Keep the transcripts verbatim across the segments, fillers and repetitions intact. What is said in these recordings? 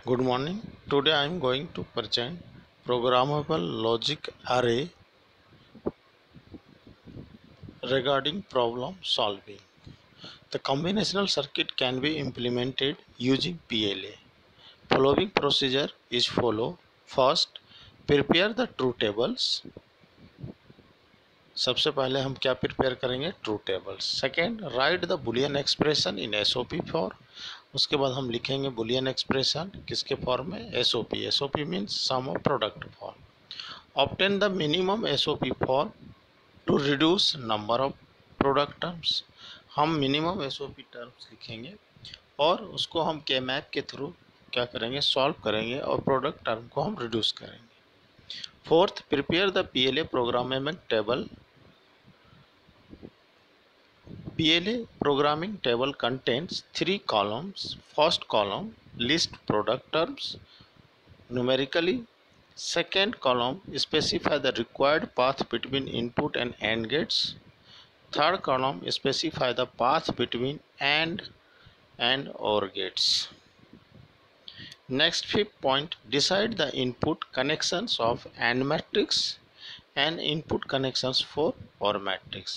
Good morning. Today I am going to present programmable logic array regarding problem solving. The combinational circuit can be implemented using P L A. Following procedure is follow. First, prepare the true tables. सबसे पहले हम क्या prepare करेंगे? True tables. Second, write the Boolean expression in SOP form. उसके बाद हम लिखेंगे Boolean expression किसके फॉर्म में? SOP. SOP means sum of product form. Obtain the minimum SOP for to reduce number of product terms. हम minimum SOP terms लिखेंगे और उसको हम के मैप के थ्रू क्या करेंगे? सॉल्व करेंगे और प्रोडक्ट टर्म को हम रिड्यूस करेंगे. Fourth, prepare the PLA programmable table. P L A programming table contains three columns. First column list product terms numerically. Second column specify the required path between input and AND gates. Third column specify the path between AND and OR gates. Next, fifth point, decide the input connections of AND matrix and input connections for OR matrix.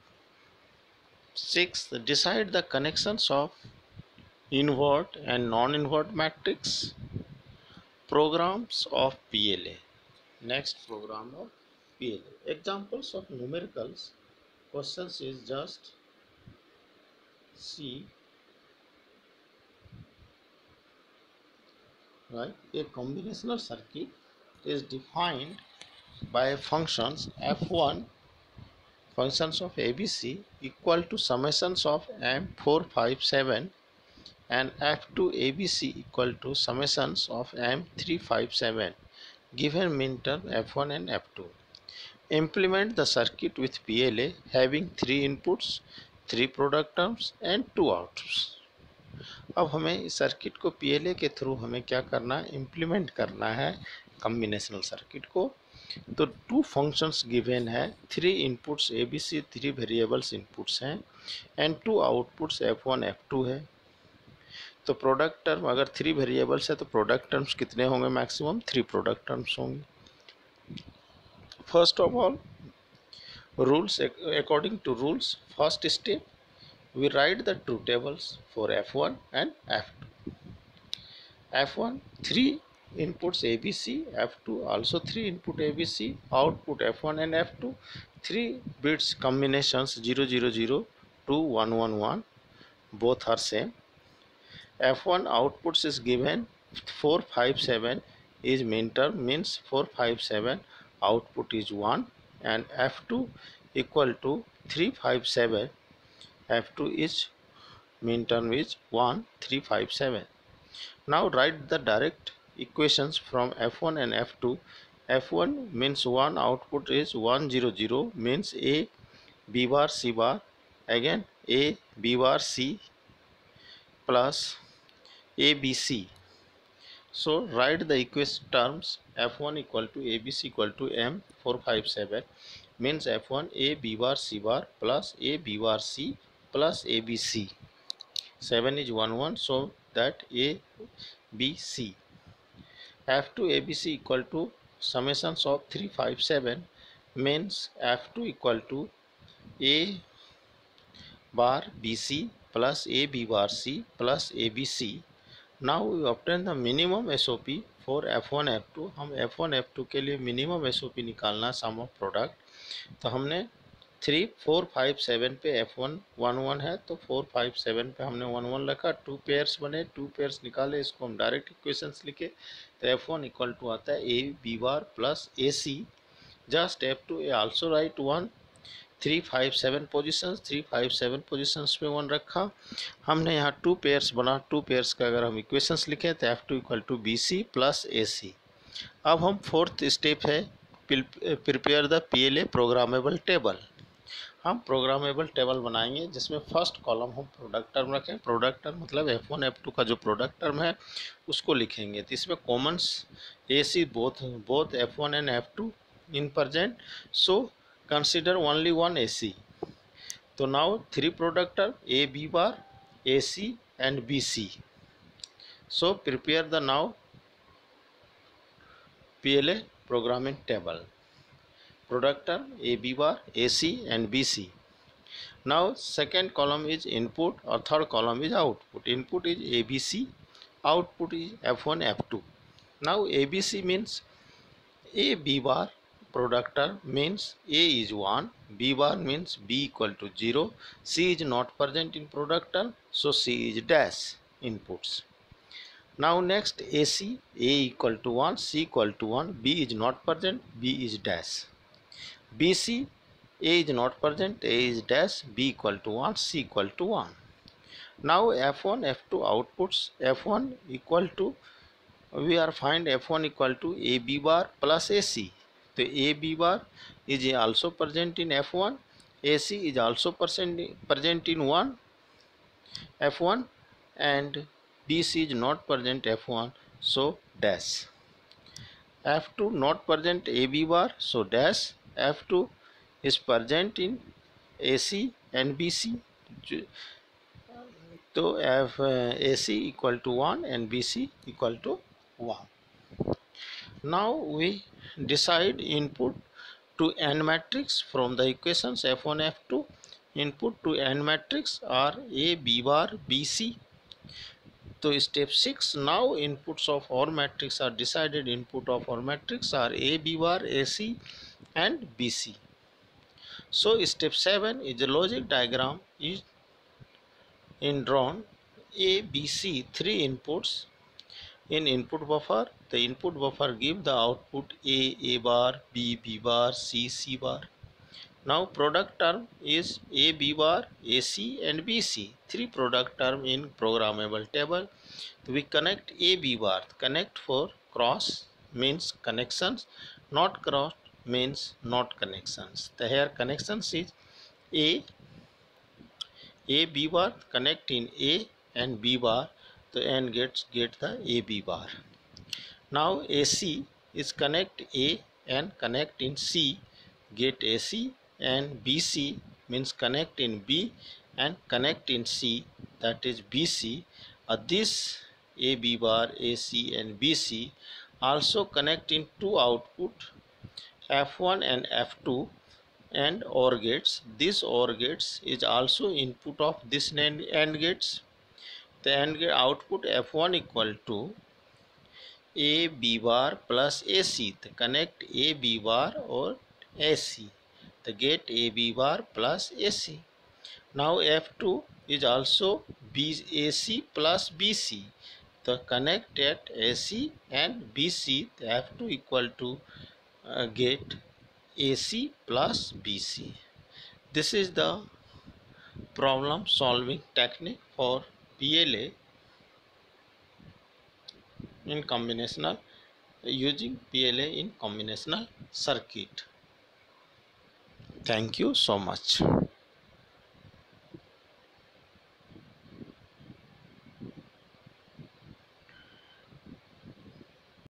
Sixth, decide the connections of invert and non-invert matrix. Programs of P L A. Next, program of P L A. Examples of numericals questions is just see. Right, a combinational circuit is defined by functions f one functions of A B C equal to summations of m four five seven and f two A B C equal to summations of m three five seven given minterm f one and f two. Implement the circuit with P L A having three inputs, three product terms and two outputs. अब हमें इस circuit को P L A के through हमें क्या करना है? Implement करना है कॉम्बिनेशनल सर्किट को. तो टू फंक्शंस गिवन है, three inputs A B C, three variables inputs हैं and two outputs F one F two है. तो प्रोडक्ट टर्म अगर थ्री वेरिएबल्स है तो प्रोडक्ट टर्म्स कितने होंगे? मैक्सिमम थ्री प्रोडक्ट टर्म्स होंगे. First of all rules, according to rules, first step we write the true tables for F one and F two. F one three inputs A B C, F two also three input A B C, output F one and F two, three bits combinations zero zero zero to one one one, both are same. F one outputs is given four five seven is minterm, means four five seven output is one, and F two equal to three five seven, F two is minterm is one three five seven. Now write the direct equations from F one and F two. F one means one output is one zero zero, means A B bar C bar, again A B bar C plus A B C. So write the equation terms F one equal to A B C equal to M four five seven, means F one A B bar C bar plus A B bar C plus A B C. seven is one one, so that A B C. F two A B C equal to summations of three five seven, means F two equal to A bar B C plus A B bar C plus A B C. Now we obtain the minimum S O P for F one F two. हम F one F two के लिए minimum S O P निकालना सम of product. तो हमने three four five seven पे F one one one है, तो four five seven पे हमने वन वन रखा, टू पेयर्स बने, टू पेयर्स निकाले, इसको हम डायरेक्ट इक्वेशंस लिखे. तो एफ वन इक्वल टू आता है A B bar plus A C. Just F two A also write one. Three five seven positions, three five seven positions पे one रखा. हमने यहाँ टू पेयर्स बना, टू पेयर्स का अगर हम इक्वेशंस लिखें तो F two equal to B C plus A C. अब हम फोर्थ स्टेप है prepare the P L A programmable table. हम प्रोग्रामेबल टेबल बनाएंगे जिसमें फर्स्ट कॉलम हम प्रोडक्ट टर्म रखें. प्रोडक्ट टर्म मतलब एफ वन एफ टू का जो प्रोडक्ट टर्म है उसको लिखेंगे. तो इसमें commons A C both both F one and F two in present, so consider only one A C. तो now three product term A B bar, A C and B C. So prepare the now P L A programming table. Product term A B bar, A C and B C. Now second column is input or third column is output. Input is A B C, output is F one, F two. Now A B C means A B bar, product term means A is one, B bar means B equal to zero, C is not present in product term, so C is dash inputs. Now next A C, A equal to one, C equal to one, B is not present, B is dash. B C, A is not present, A is dash, B equal to one, C equal to one. Now F one, F two outputs, F one equal to, we are find F one equal to A B bar plus A C. So A B bar is also present in F one, A C is also present, present in one F one and B C is not present F one, so dash. F two not present A B bar, so dash. F two is present in A C and B C, so F uh, A C equal to one and B C equal to one. Now we decide input to n matrix from the equations F one, F two. Input to n matrix are A, B bar, B, C. So step six, now inputs of our matrix are decided. Input of our matrix are A, B bar, A, C and B, C. So step seven is the logic diagram is in drawn. A, B, C, three inputs in input buffer. The input buffer give the output A, A bar, B, B bar, C, C bar. Now product term is A, B bar, A, C and B, C. Three product term in programmable table. We connect A, B bar. Connect for cross means connections. Not cross means not connections. The here connections is A, A, B bar connect in A and B bar. The end gets get the A, B bar. Now A C is connect A and connect in C, get A C, and B C means connect in B and connect in C, that is B C. Uh, this A, B bar, A C and B C also connect in two output F one and F two and OR gates. This OR gates is also input of this AND gates. The AND gate output F one equal to A B bar plus A C. The connect A B bar or A C. The get A B bar plus A C. Now F two is also B A C plus B C. The connect at A C and B C. The F two equal to uh, get A C plus B C. This is the problem solving technique for P L A in combinational, using P L A in combinational circuit. Thank you so much.